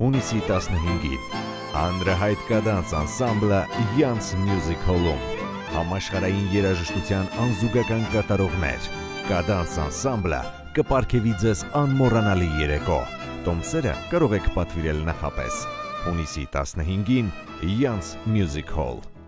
Հունիսի 15-ին հանրահայտ կադանս անսամբլը Յանց Music Hall-ում, համաշխարհային երաժշտության անզուգական կատարողներ, կադանս անսամբլը կպարգևի ձեզ անմոռանալի երեկո։ Տոմսերը կարող եք պատվիրել նախապես։ Հունիսի 15-ին Յանց Music Hall։